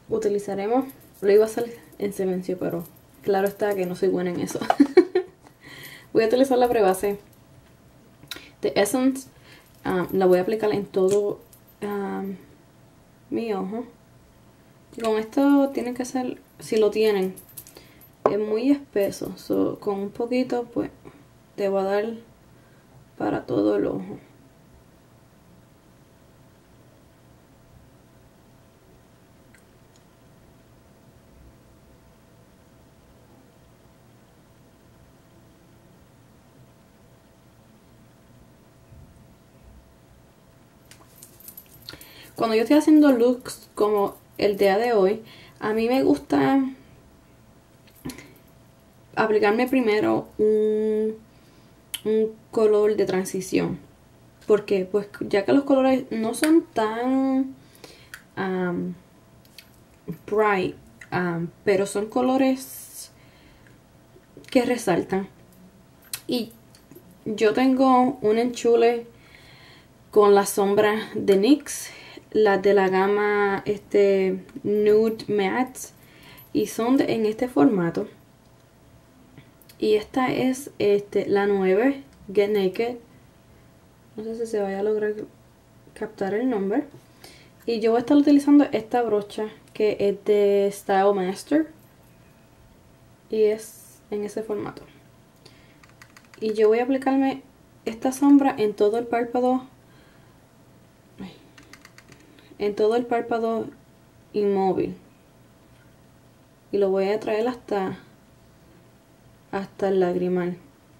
utilizaremos, lo iba a hacer en silencio, pero claro está que no soy buena en eso. Voy a utilizar la prebase de Essence. La voy a aplicar en todo mi ojo. Y con esto tienen que hacer, si lo tienen, es muy espeso. So, con un poquito, pues, te voy a dar para todo el ojo. Cuando yo estoy haciendo looks como el día de hoy, a mí me gusta aplicarme primero un color de transición. Porque pues ya que los colores no son tan bright, pero son colores que resaltan. Y yo tengo un enchule con la sombra de NYX, las de la gama Nude Matte, y son en este formato. Y esta es la 9 Get Naked. No sé si se vaya a lograr captar el nombre. Y yo voy a estar utilizando esta brocha que es de Style Master. Y es en ese formato. Y yo voy a aplicarme esta sombra en todo el párpado. En todo el párpado inmóvil. Y lo voy a traer hasta el lagrimal.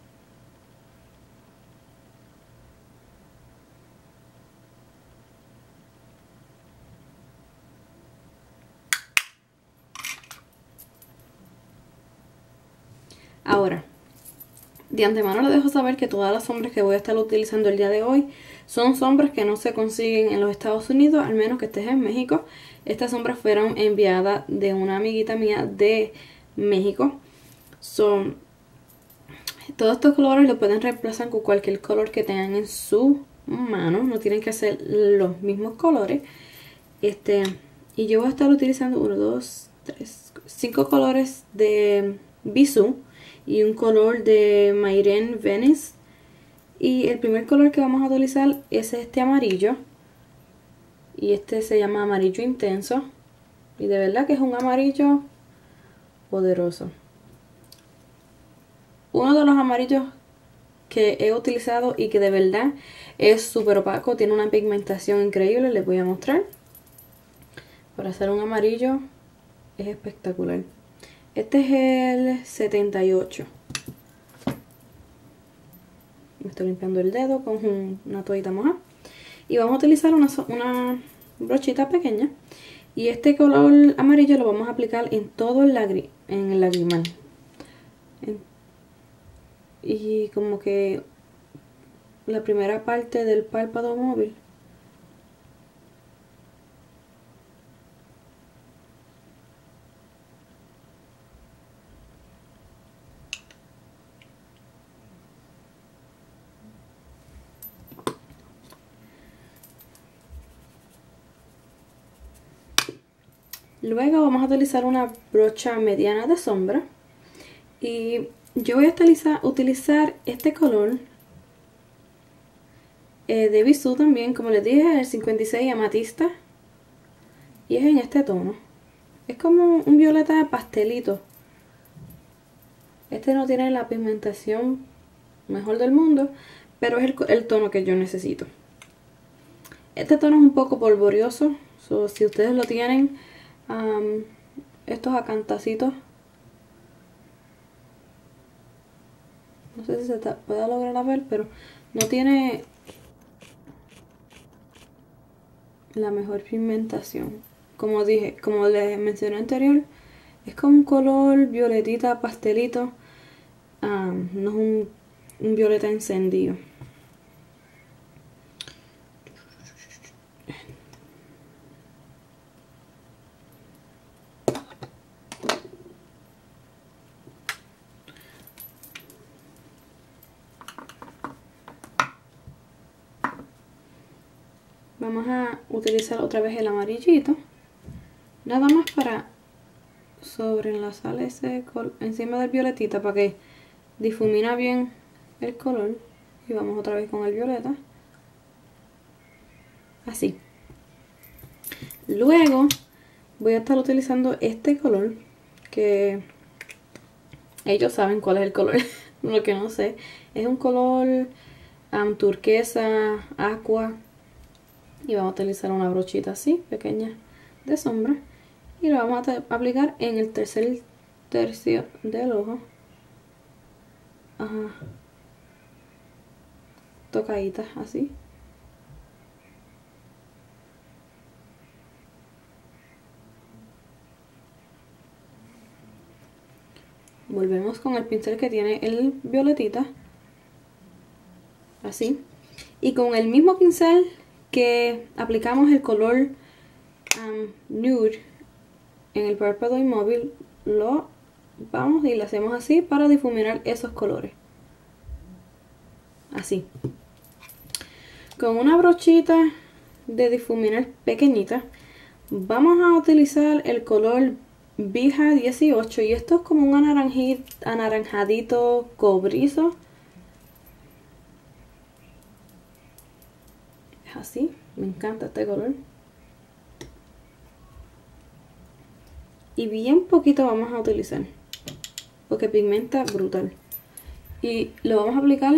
Ahora, de antemano les dejo saber que todas las sombras que voy a estar utilizando el día de hoy son sombras que no se consiguen en los Estados Unidos, al menos que estés en México. Estas sombras fueron enviadas de una amiguita mía de México. Todos estos colores los pueden reemplazar con cualquier color que tengan en su mano. No tienen que ser los mismos colores. Y yo voy a estar utilizando 1, 2, 3, 5 colores de Bisú y un color de Mayren Venice. Y el primer color que vamos a utilizar es este amarillo. Y este se llama amarillo intenso. Y de verdad que es un amarillo poderoso. Uno de los amarillos que he utilizado y que de verdad es súper opaco, tiene una pigmentación increíble, les voy a mostrar. Para hacer un amarillo es espectacular. Este es el 78. Me estoy limpiando el dedo con una toallita mojada. Y vamos a utilizar una brochita pequeña. Y este color amarillo lo vamos a aplicar en todo el lagrimal. Y como que la primera parte del párpado móvil. Luego vamos a utilizar una brocha mediana de sombra. Y yo voy a utilizar este color de Bisú también, como les dije, el 56 amatista. Y es en este tono. Es como un violeta pastelito. Este no tiene la pigmentación mejor del mundo, pero es el tono que yo necesito. Este tono es un poco polvorioso, si ustedes lo tienen, estos acantacitos, no sé si se puede lograr ver, pero no tiene la mejor pigmentación. Como dije, como les mencioné anterior, es como un color violetita pastelito, no es un violeta encendido. Vamos a utilizar otra vez el amarillito Nada más para sobreenlazar ese encima del violetita para que difumina bien el color. Y vamos otra vez con el violeta. Así. Luego voy a estar utilizando este color, que ellos saben cuál es el color, lo que no sé. Es un color turquesa, aqua. Y vamos a utilizar una brochita así, pequeña, de sombra. Y lo vamos a aplicar en el tercer tercio del ojo. Ajá. Tocaditas así. Volvemos con el pincel que tiene el violetita. Así. Y con el mismo pincel que aplicamos el color nude en el párpado inmóvil, lo vamos y lo hacemos así para difuminar esos colores. Así. Con una brochita de difuminar pequeñita, vamos a utilizar el color Vija 18 y esto es como un anaranjadito cobrizo. Es así, me encanta este color. Y bien poquito vamos a utilizar, porque pigmenta brutal. Y lo vamos a aplicar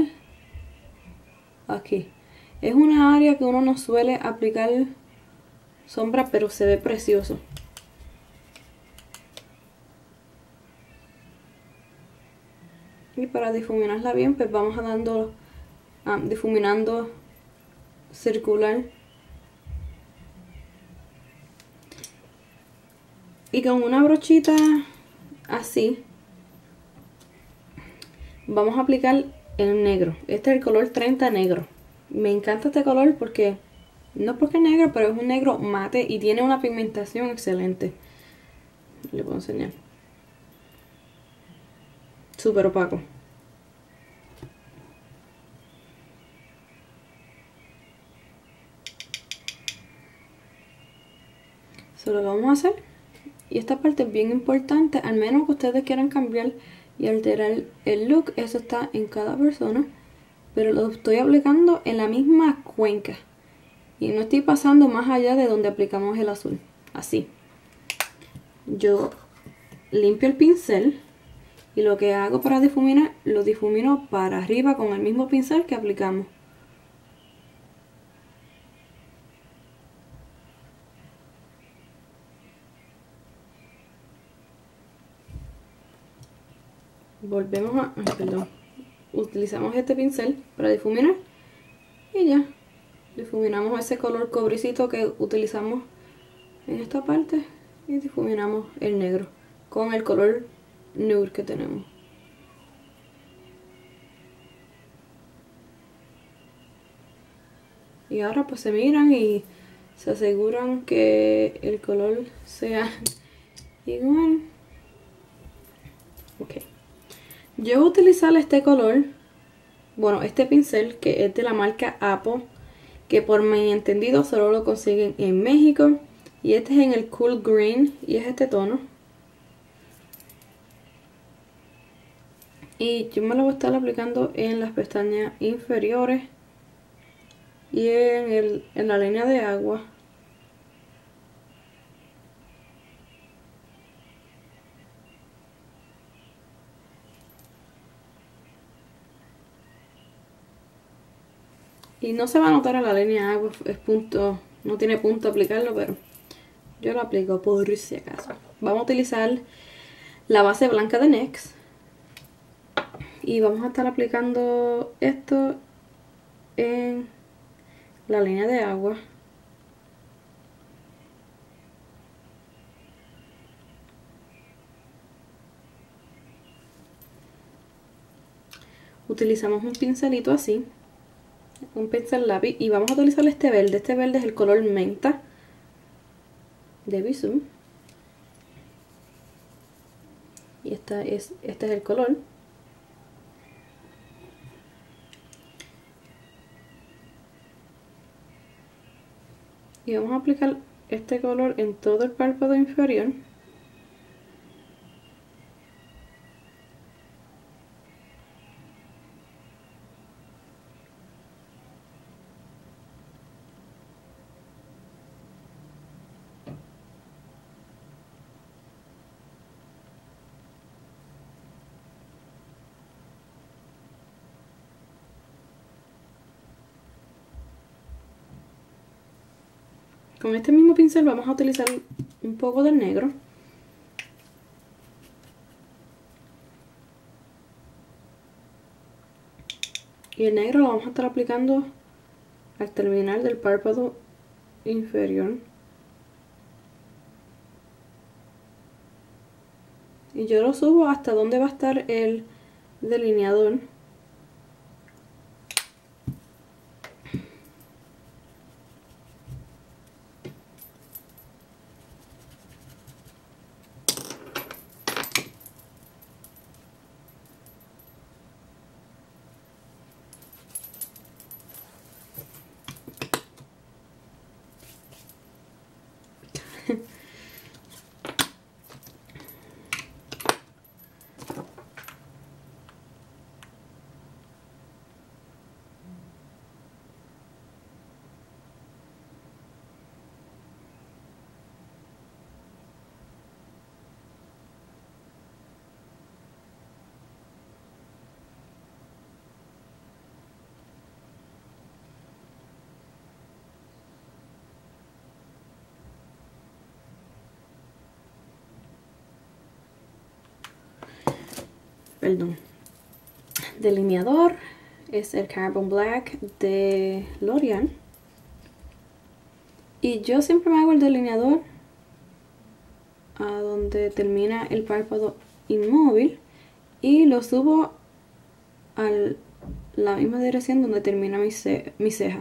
aquí. Es una área que uno no suele aplicar sombra, pero se ve precioso. Y para difuminarla bien, pues vamos a dando difuminando circular. Y con una brochita así vamos a aplicar el negro. Este es el color 30 negro. Me encanta este color porque, no porque es negro, pero es un negro mate y tiene una pigmentación excelente. Le puedo enseñar. Súper opaco. Eso lo vamos a hacer. Y esta parte es bien importante, al menos que ustedes quieran cambiar y alterar el look, eso está en cada persona. Pero lo estoy aplicando en la misma cuenca. Y no estoy pasando más allá de donde aplicamos el azul. Así. Yo limpio el pincel y lo que hago para difuminar, lo difumino para arriba con el mismo pincel que aplicamos. Volvemos a... perdón. Utilizamos este pincel para difuminar y ya. Difuminamos ese color cobricito que utilizamos en esta parte y difuminamos el negro con el color nude que tenemos. Y ahora pues se miran y se aseguran que el color sea igual. Ok. Yo voy a utilizar este color, bueno, este pincel que es de la marca Apple, que por mi entendido solo lo consiguen en México. Y este es en el Cool Green y es este tono. Y yo me lo voy a estar aplicando en las pestañas inferiores y en la línea de agua. Y no se va a notar en la línea de agua, es punto, no tiene punto aplicarlo, pero yo lo aplico por si acaso. Vamos a utilizar la base blanca de NYX. Y vamos a estar aplicando esto en la línea de agua. Utilizamos un pincelito así, un pincel lápiz, y vamos a utilizar este verde. Este verde es el color menta de Bisú. Y este es el color. Y vamos a aplicar este color en todo el párpado inferior. Con este mismo pincel vamos a utilizar un poco del negro. Y el negro lo vamos a estar aplicando al terminar del párpado inferior. Y yo lo subo hasta donde va a estar el delineador. Perdón. Delineador es el Carbon Black de L'Oreal. Y yo siempre me hago el delineador a donde termina el párpado inmóvil y lo subo a la misma dirección donde termina mi ceja.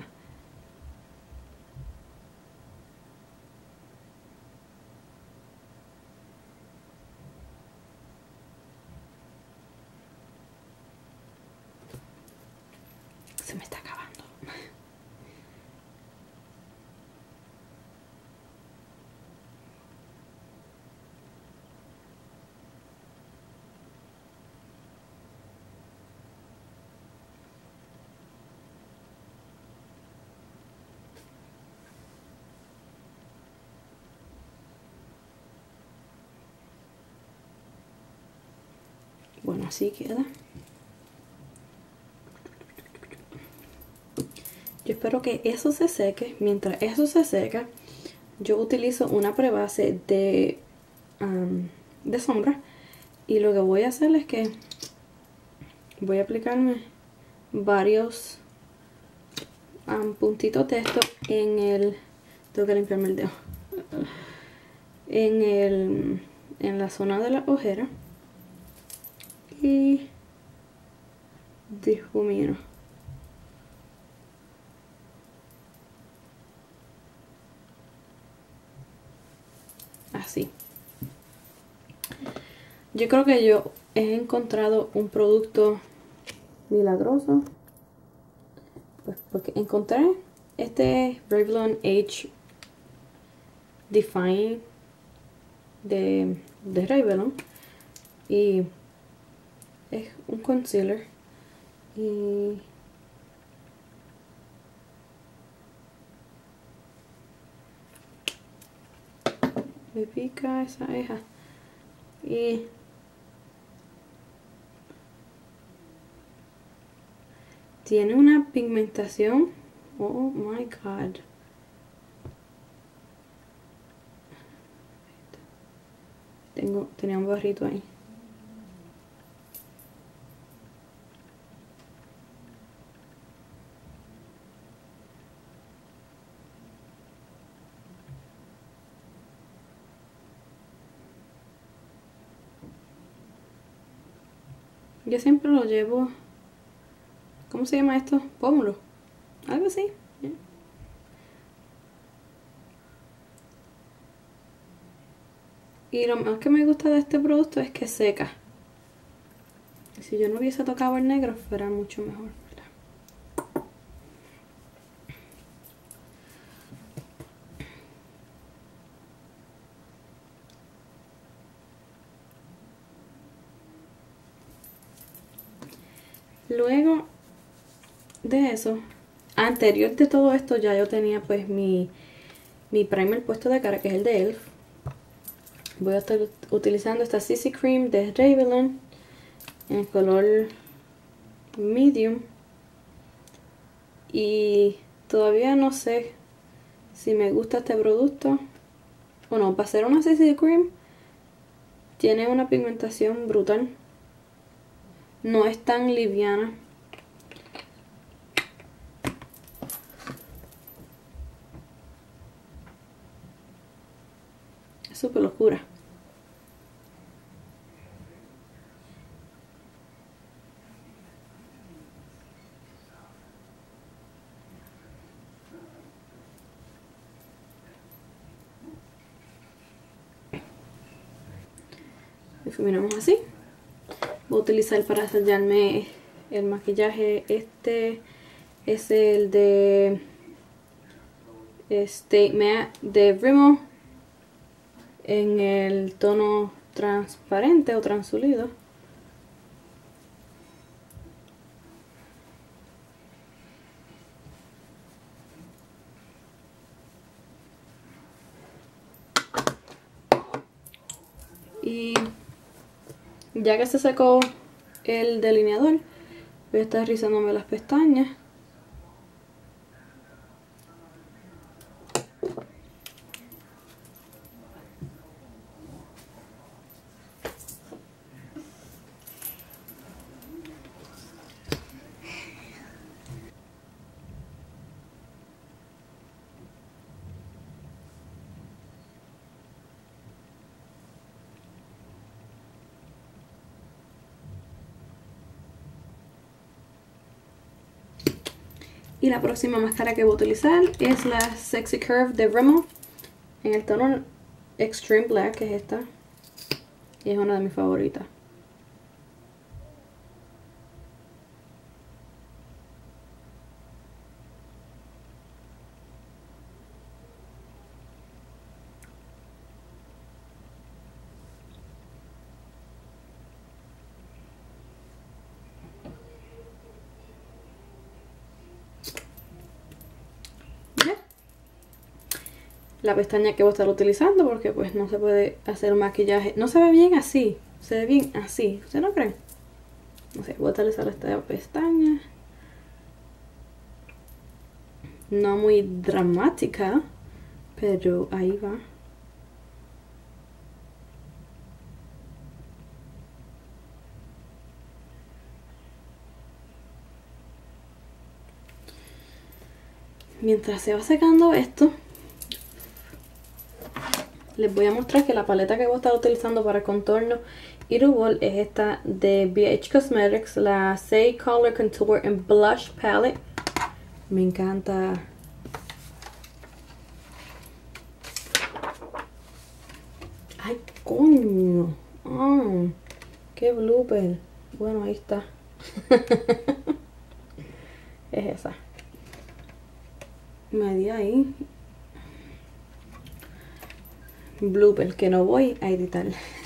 Se me está acabando. Bueno, así queda. Yo espero que eso se seque. Mientras eso se seca, yo utilizo una prebase de sombra. Y lo que voy a hacer es que voy a aplicarme varios puntitos de esto en el... Tengo que limpiarme el dedo. En la zona de la ojera. Y difumino. Así. Yo creo que yo he encontrado un producto milagroso. Pues porque encontré este Revlon Age Define de Revlon. Y es un concealer. Y me pica esa ceja. Y tiene una pigmentación. Oh my god. Tenía un barrito ahí. Yo siempre lo llevo. ¿Cómo se llama esto? Pómulo. Algo así. Y lo más que me gusta de este producto es que seca. Y si yo no hubiese tocado el negro, fuera mucho mejor, ¿verdad? Luego de eso, anterior de todo esto, ya yo tenía pues mi primer puesto de cara, que es el de ELF. Voy a estar utilizando esta CC Cream de Revlon en el color medium. Y todavía no sé si me gusta este producto. Bueno, para ser una CC Cream, tiene una pigmentación brutal. No es tan liviana. Es súper oscura. Difuminamos así. Voy a utilizar para sellarme el maquillaje. Este es el de Stay Matte de Rimmel en el tono transparente o translucido. Y ya que se secó el delineador, voy a estar rizándome las pestañas. Y la próxima máscara que voy a utilizar es la Sexy Curve de Rimmel en el tono Extreme Black, que es esta. Y es una de mis favoritas. La pestaña que voy a estar utilizando, porque pues no se puede hacer un maquillaje, no se ve bien así, se ve bien así, ¿ustedes no creen? No sé, voy a utilizar esta pestaña, no muy dramática, pero ahí va. Mientras se va secando esto, les voy a mostrar que la paleta que voy a estar utilizando para contorno y rubor es esta de BH Cosmetics, la Say Color Contour and Blush Palette. Me encanta. ¡Ay, coño! Oh, ¡qué blooper! Bueno, ahí está. Es esa. Me di ahí. Blooper que no voy a editar.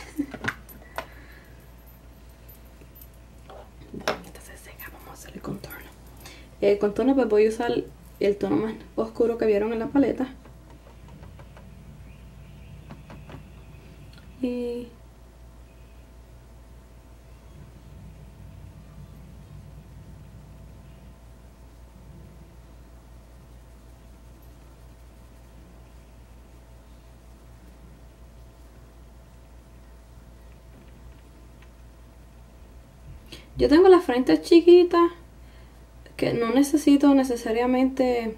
Esta se seca, vamos a hacer el contorno. El contorno pues voy a usar el tono más oscuro que vieron en la paleta. Y yo tengo la frente chiquita, que no necesito necesariamente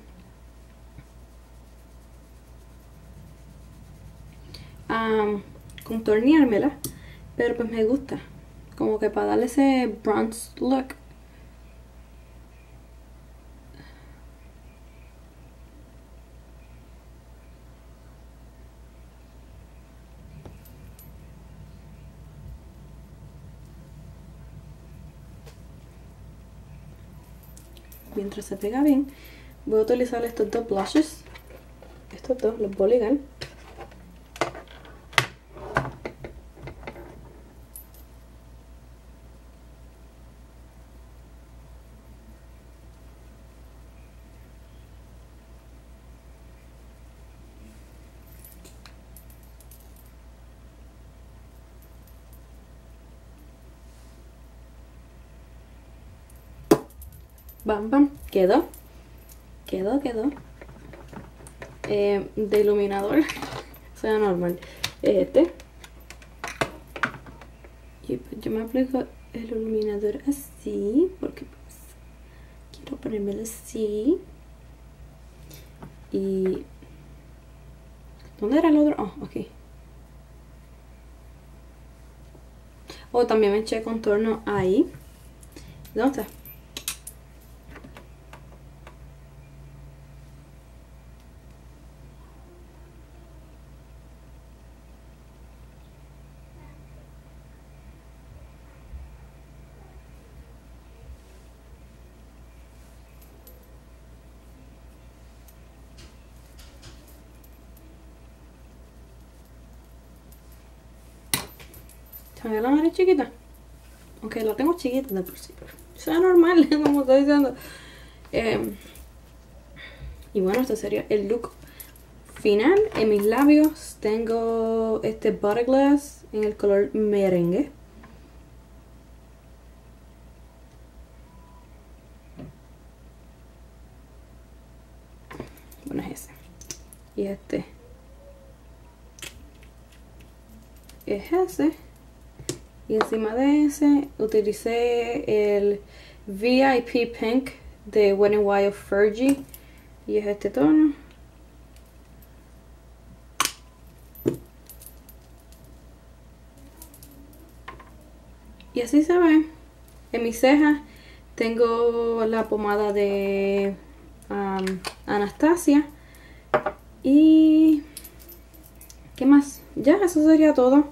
contorneármela, pero pues me gusta, como que para darle ese bronze look. Mientras se pega bien, voy a utilizar estos dos blushes. Estos dos los voy a ligar. Bam, bam. Quedó. De iluminador. O sea, normal. Este. Y pues yo me aplico el iluminador así. Porque pues quiero ponérmelo así. Y... ¿dónde era el otro? Oh, ok. O también me eché contorno ahí. ¿Dónde está? ¿Se me ve la nariz chiquita? Aunque la tengo chiquita de por sí, pero sea normal, como estoy diciendo. Y bueno, este sería el look final. En mis labios tengo este Body Glass en el color merengue. Bueno, es ese. Y este es ese. Y encima de ese utilicé el VIP Pink de Wet n Wild Fergie. Y es este tono. Y así se ve. En mis cejas tengo la pomada de Anastasia. Y... ¿qué más? Ya, eso sería todo.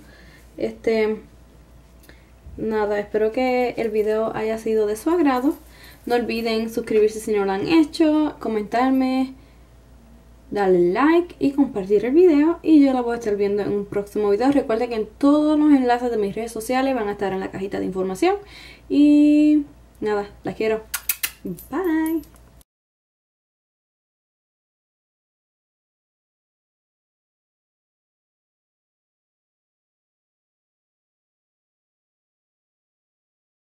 Nada, espero que el video haya sido de su agrado. No olviden suscribirse si no lo han hecho, comentarme, darle like y compartir el video. Y yo lo voy a estar viendo en un próximo video. Recuerden que todos los enlaces de mis redes sociales van a estar en la cajita de información. Y nada, las quiero. Bye.